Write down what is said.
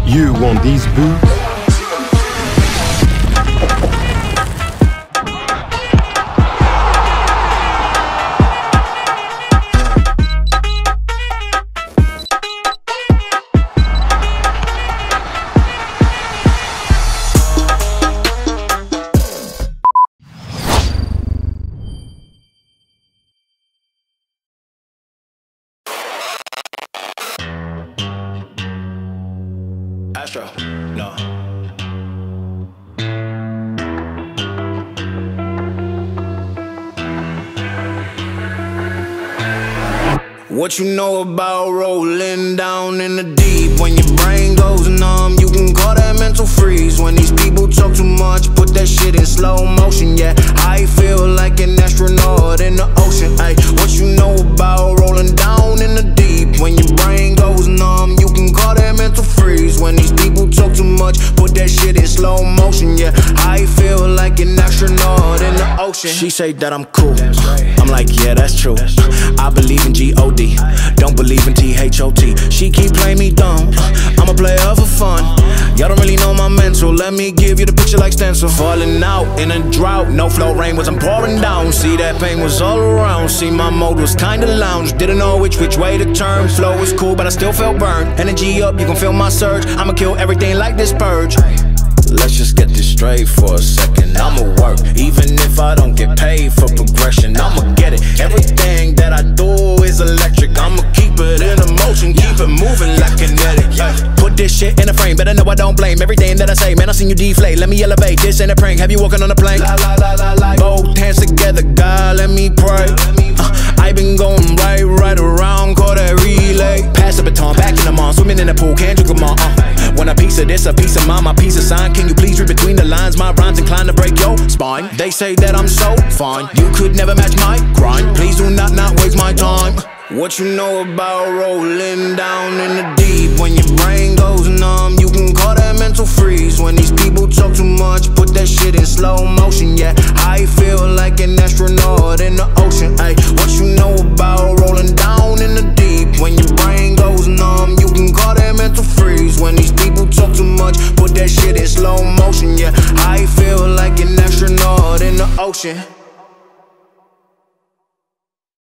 You want these boots? Astro, no. What you know about rolling down in the deep? When your brain goes numb, you can call that mental freeze. When these people talk too much, put that shit in slow motion. Yeah, I feel like an astronaut in the ocean. Ay, what you know about rolling down in the deep? When your brain goes numb, you can call that mental freeze. When these people talk too much, put that shit in slow motion. Yeah, I feel like an astronaut in the ocean. She say that I'm cool, I'm like, yeah, that's true. I believe in G-O-D, don't believe in T-H-O-T. She keep playing me dumb, I'm a player for fun. Y'all don't really know my mental, let me give you the picture like stencil. Falling out in a drought, no flow, rain wasn't pouring down. See, that pain was all around, see, my mode was kinda lounge. Didn't know which way to turn, flow was cool but I still felt burned. Energy up, you can feel my surge, I'ma kill everything like this purge. Let's just get this straight for a second. I'ma work, even if I don't get paid for progression. I'ma get it, everything that I do is electric. I'ma keep it in motion, keep it moving like kinetic. Put this shit in a frame, better know I don't blame everything that I say. Man, I seen you deflate, let me elevate. This ain't a prank, have you walking on a plank? Both hands together, God, let me pray. I been going right around, call that relay. Pass the baton, back in the mall, swimming in the pool, can't drink them all. Want a piece of this, a piece of mine, my piece of sign. Can you please read between the lines? My rhymes inclined to break your spine. They say that I'm so fine, you could never match my grind. Please do not waste my time. What you know about rolling down in the deep? When your brain goes numb, you can call that mental freeze. When these people talk too much, put that shit in slow motion. Yeah, I feel like an astronaut in the ocean. Ay, what you know about rolling down in the deep? When your brain goes numb, you can call that mental freeze. When these people talk too much, put that shit in slow motion. Yeah, I feel like an astronaut in the ocean.